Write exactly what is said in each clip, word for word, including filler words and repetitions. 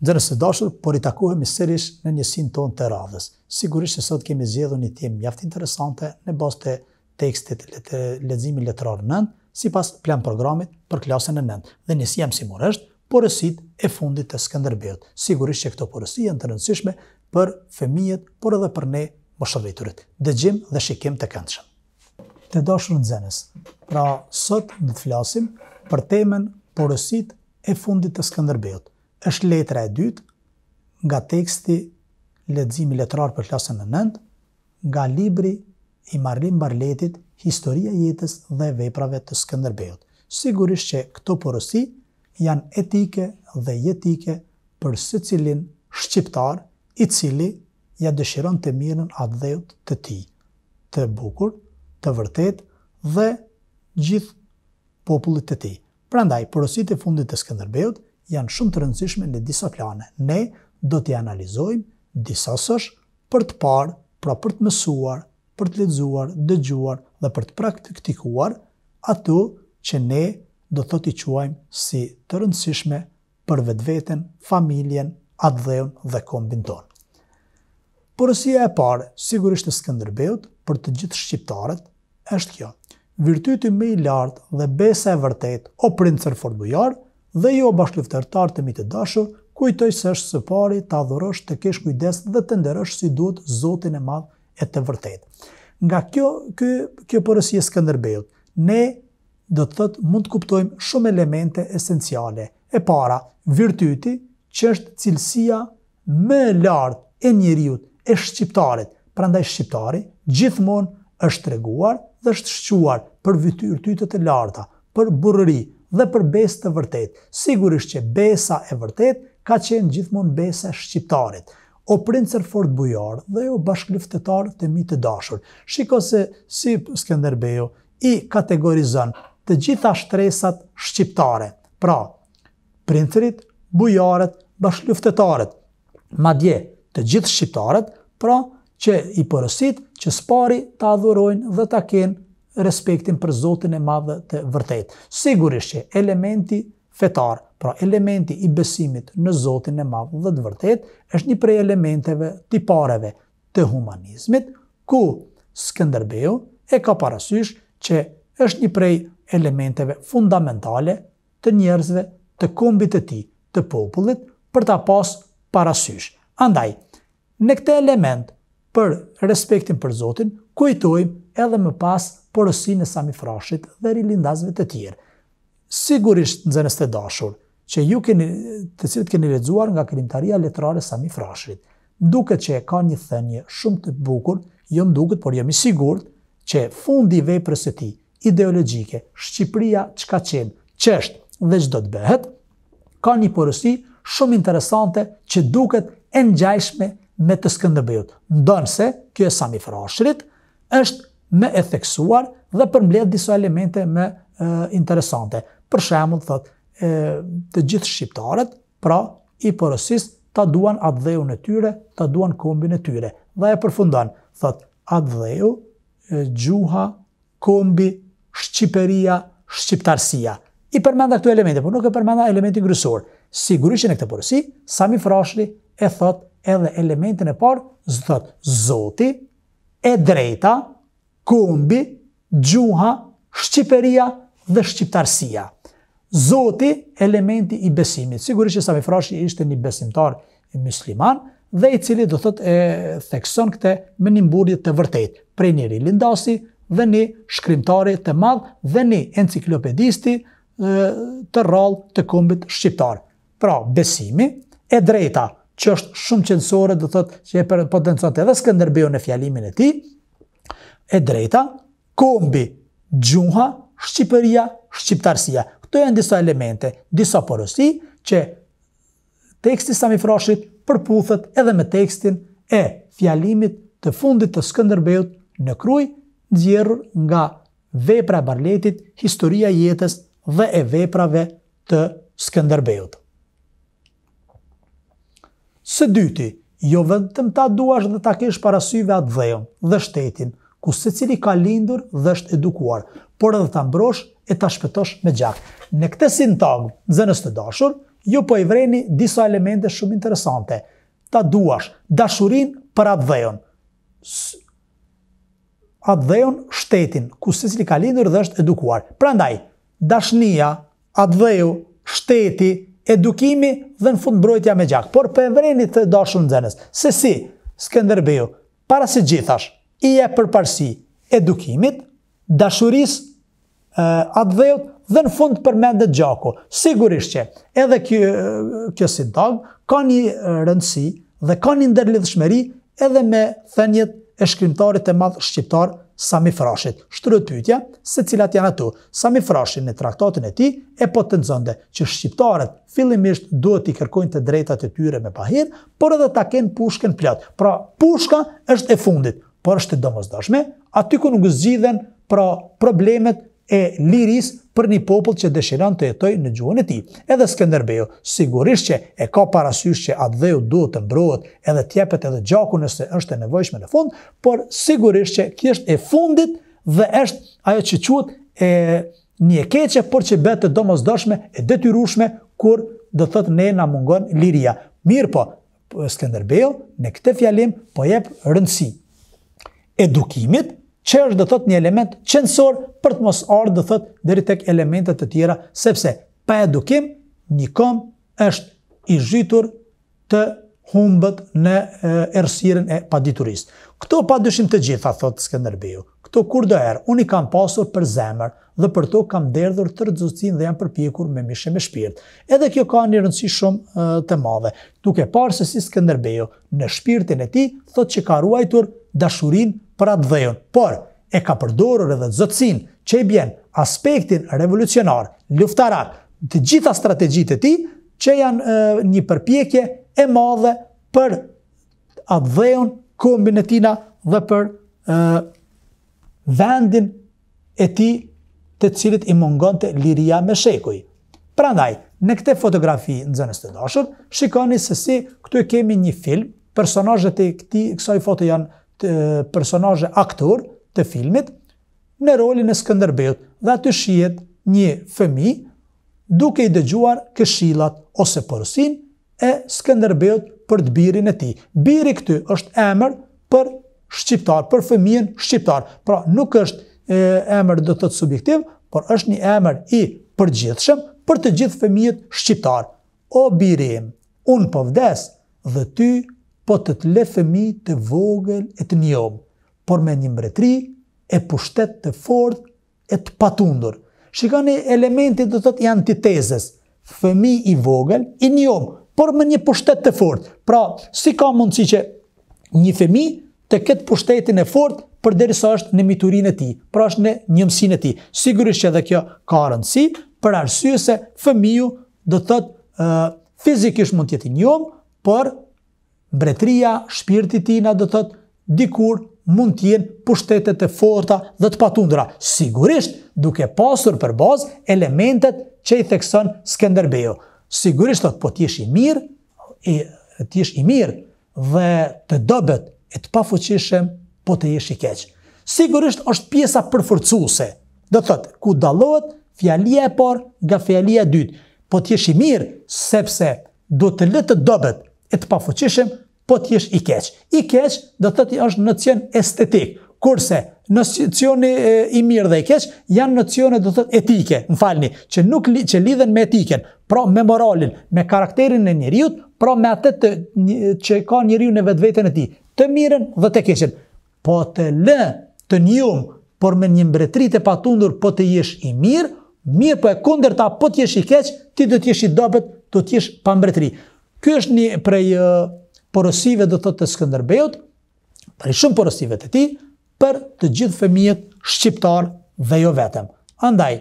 Nxënës të dashur, por i takohemi sërish në njësinë tonë të radhës. Sigurisht se sot kemi zgjedhur një temë mjaft interesante në bazë të tekstit të leximit letrar nënt, sipas plan programit për klasën e nëntë. Dhe njësia mësimore është porositë e fundit të Skënderbeut. Sigurisht që këto porosi janë të rëndësishme për fëmijët, por edhe për ne moshërriturit. Dëgjim dhe shikim të këndshëm. Të dashur nxënës, pra sot do të flasim për temën porositë e fundit të Skënderbeut. Është letra e dytë nga teksti leximi letrar për klasën e nëntë, nga libri i Marrim Barletit, Historia e jetës dhe veprave të Skënderbeut. Sigurisht që këto porosi janë etike dhe jetike për secilin shqiptar i cili ja dëshiron të mirën atë dheut të tij, të bukur, të vërtet dhe gjithë popullit të tij. Prandaj, porositë e fundit të Skënderbeut janë shumë të rëndësishme në disa plane. Ne do t'i analizojmë disa sosh për të parë, pra për të mësuar, për të lexuar, dëgjuar dhe për të praktikuar ato që ne do thot i quajmë si të rëndësishme për vetveten, familjen, atë dheun dhe kombin tonë. Porosia e parë, sigurisht e Skënderbeut, për të gjithë shqiptarët, është kjo. Virtyti më i lartë dhe besa e vërtet, o princer fort bujar, dhe jo bashkëluftëtar të mi të dashur, kujtoj se është së pari të adhurosh, të kesh kujdes dhe të nderosh si duhet Zotin e madh e të vërtet. Nga kjo, kjo, kjo porosi e Skënderbeut, ne do të thotë mund të kuptojmë shumë elemente esenciale. E para, virtyti që është cilësia më e lartë e njeriut, e shqiptarit. Prandaj shqiptari gjithmonë është treguar dhe është shquar për virtytet e larta, për burrëri dhe për besë të vërtet. Sigurisht që besa e vërtet ka qenë gjithmonë besa e shqiptarit. O princer fort bujar dhe jo bashkëluftëtar të mi të dashur. Shiko se si Skënderbeu i kategorizon të gjitha shtresat shqiptare. Pra, princerit, bujarët, bashkëluftëtarët. Madje të gjithë shqiptarët, pra që i porosit që spari të adhurojnë dhe të kenë respektin për Zotin e madh të vërtet. Sigurisht që elementi fetar, pra elementi i besimit në Zotin e madh dhe të vërtet, është një prej elementeve tipareve të humanizmit, ku Skënderbeu e ka parasysh që është një prej elementeve fundamentale të njerëzve, të kombit të tij, të popullit, për ta pas parasysh. Andaj, në këtë element për respektin për Zotin, kujtojmë edhe më pas porosinë e Sami Frashit dhe rilindasve të tjerë. Sigurisht nxënës të dashur, që ju keni, të cilët keni lexuar nga krimtaria letrare Sami Frashit, duket që ka një thënie shumë të bukur, jo më duket, por jam i sigurt që fundi i veprës së tij ideologjike, Shqipëria çka qenë, ç'është dhe ç'do të bëhet, ka një porosi shumë interesante që duket e ngjashme me të Skënderbeut. Ndonse kjo e Sami Frashit është më e theksuar dhe përmbledh disa elemente më e, interesante. Për shembull, thotë, e, të gjithë shqiptarët, pra i porosis ta duan atë dheun e tyre, ta duan kombin e tyre. Dhe e përfundon, thotë, atë dheu, e, gjuha, kombi, Shqipëria, shqiptarësia. I përmenda këto elemente, por nuk e përmenda elementin kryesor. Sigurisht që në këtë porosi, Sami Frashti e thot edhe elementin e parë, thot Zoti, e drejta, kombi, gjuha, Shqipëria dhe shqiptarësia. Zoti, elementi i besimit. Sigurisht që Sami Frashti ishte një besimtar musliman dhe i cili do thot e thekson këtë me një mburje të vërtet, prej një rilindasi dhe një shkrimtari të madh dhe një enciklopedisti të rrallë të kombit shqiptar. Pra, besimi, e drejta, që është shumë qendësore, do thotë që e potenconte edhe Skënderbeu në fjalimin e tij, e drejta, kombi, gjuha, Shqipëria, shqiptarësia. Këto janë disa elemente, disa porosi që teksti Sami Frashit përputhet edhe me tekstin e fjalimit të fundit të Skënderbeut në Kruj, nxjerrur nga vepra e Barletit, Historia e jetës dhe e veprave të Skënderbeut. Së dyti, jo vetëm ta duash dhe ta kesh parasyve atë dheun dhe shtetin, ku secili ka lindur dhe është edukuar, por edhe ta mbrosh e ta shpëtosh me gjak. Në këtë sintagmë, nxënës të dashur, ju po i vreni disa elemente shumë interesante. Ta duash dashurin për atë dhejon. Atë dhejon shtetin, ku secili ka lindur dhe është edukuar. Prandaj, dashnia, atë dheju, shteti, edukimi dhe në fund mbrojtja me gjak. Por për e vreni të dashur nxënës, se si Skënderbeu, para se gjithash, i e përparësi edukimit, dashurisë, atë dhejot, dhe në fund përmendet gjaku. Sigurisht që edhe kjo, kjo sintagmë ka një rëndësi dhe ka një ndërlidhshmëri edhe me thënjet e shkrimtarit e madh shqiptar Sami Frashit. Shtruhet pyetja se cilat janë ato. Sami Frashi në traktatin e tij e potenconte që shqiptarët fillimisht duhet i kërkojnë të drejtat e tyre me pahir, por edhe ta kenë pushkën plot. Pra, pushka është e fundit, por është e domosdoshme, aty ku nuk zgjidhen pra problemet e liris për një popull që dëshiron të jetoj në gjuhën e tij. Edhe Skënderbeu sigurisht që e ka parasysh që atë dheu duhet të mbrohet edhe t'jepet edhe gjaku nëse është e nevojshme në fund, por sigurisht që kjo është e fundit dhe është ajo që quhet e një e keqe, por që bëhet e domosdoshme, e detyrueshme kur do thotë ne na mungon liria. Mirë po, Skënderbeu në këtë fjalim po jep rëndësi edukimit, që është do thot një element qendror për të mos ardhur do thot deri tek elementet të tjera, sepse pa edukim një kom është i zhytur të humbët në errësirën e paditurisë. Këto padyshim të gjitha, thot Skënderbeu. Këto kurdo herë unë i kam pasur për zemër dhe për to kam derdhur tërëzutësinë dhe jam përpjekur me mishe me shpirt. Edhe kjo ka një rëndësi shumë të madhe, duke parë se si Skënderbeu në shpirtin e tij thot që ka ruajtur dashurinë për atë dhejon, por e ka përdorur edhe zotësinë që i bjen aspektin revolucionar, luftarak, të gjitha strategjitë e tij që janë e, një përpjekje e madhe për atë dhejon, kombin e tina dhe për e, vendin e tij të cilit i mungonte liria me shekuj. Prandaj, në këtë fotografi nxënës të dashur, shikoni se si këtu e kemi një film, personazhet e këtij kësaj foto janë personazhe aktor të filmit në rolin e Skënderbeut dhe aty shihet një fëmijë duke i dëgjuar këshillat ose porosinë e Skënderbeut për të birin e tij. Biri këty është emër për shqiptar, për fëmijën shqiptar. Pra nuk është e, emër do të thotë subjektiv, por është një emër i përgjithshëm për të gjithë fëmijët shqiptar. O biri im, unë po vdes dhe ty po të të le fëmijë të vogël e të njom, por me një mbretëri e pushtet të fortë e të patundur. Shikoni elementi do të thotë i antitezës. Fëmijë i vogël, i njom, por me një pushtet të fortë. Pra, si ka mundësi që një fëmijë të ketë pushtetin e fortë përderisa është në miturinë e tij, pra është në njëmsinë e tij. Sigurisht që edhe kjo ka rëndësi për arsye se fëmiu do të thotë uh, fizikisht mund të jetë i njom, por mbretëria, shpirti i tij na do thotë dikur mund të jenë pushtetet e forta dhe të patundura. Sigurisht duke pasur për bazë elementet që i thekson Skënderbeu. Sigurisht thotë po të jesh i mirë, i të jesh i mirë dhe të dobët e të pafuqishëm, po të jesh i keq. Sigurisht është pjesa përforcuese. Do thotë ku dallohet fjalia e parë nga fjalia e dytë. Po të jesh i mirë sepse do të lë të dobët e të pafuqishëm, po të jesh i keq. I keq do të thotë është nocion estetik, kurse nocioni i mirë dhe i keq janë nocione do të thotë etike, më falni, që nuk li, që lidhen me etiken, pra me moralin, me karakterin e njeriut, pra me atë të, që ka njeriu në vetveten e tij, të mirën dhe të keqen. Po të lë të njom, por me një mbretëri të patundur, po të jesh i mirë, mirë po e kundërta, po të jesh i keq, ti do të jesh i dobët, do të jesh pa mbretëri. Ky është një prej porosive do të thotë të Skënderbeut, prej shumë porosive të tij për të gjithë fëmijët shqiptar dhe jo vetëm. Andaj,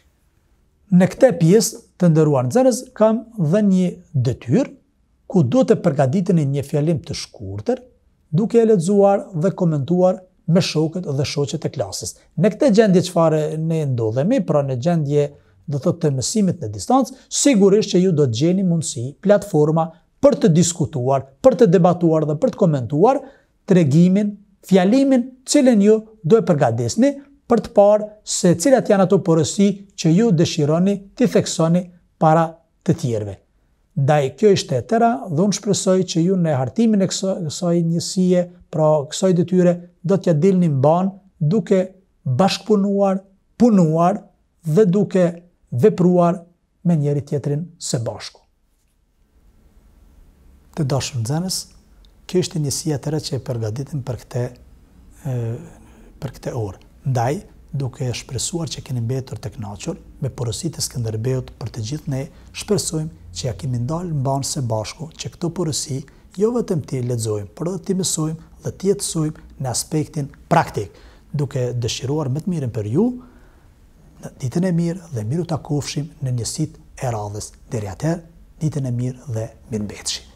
në këtë pjesë të nderuar nxënës kam dhe një detyrë ku do të përgatiteni një fjalim të shkurtër, duke e lexuar dhe komentuar me shokët dhe shoqet e klasës. Në këtë gjendje çfarë ne ndodhemi, pra në gjendje do thotë të mësimit në distancë, sigurisht që ju do të gjeni mundësi, platforma për të diskutuar, për të debatuar dhe për të komentuar tregimin, fjalimin, cilën ju do e përgatitni për të parë se cilat janë ato porosi që ju dëshironi t'i theksoni para të tjerëve. Ndaj, kjo ishte e tëra dhe unë shpresoj që ju në hartimin e kësaj njësie, pra kësaj detyre, do t'ja dilni mban duke bashkëpunuar, punuar dhe duke vepruar me njëri tjetrin së bashku. Të dashur nxënës, kjo ishte njësia e tëra që e përgatitem për këtë për këtë orë. Ndaj, duke shpresuar që keni mbetur të kënaqur me porositë e Skënderbeut për të gjithë ne, shpresojmë që ja kemi ndalë mban së bashku që këto porosi jo vetëm ti lexojmë, por edhe ti mësojmë dhe ti jetësojmë në aspektin praktik, duke dëshiruar më të mirën për ju, në ditën e mirë dhe miru takofshim në njësitë e radhës. Deri atëherë, ditën e mirë dhe mirëmbëjtje.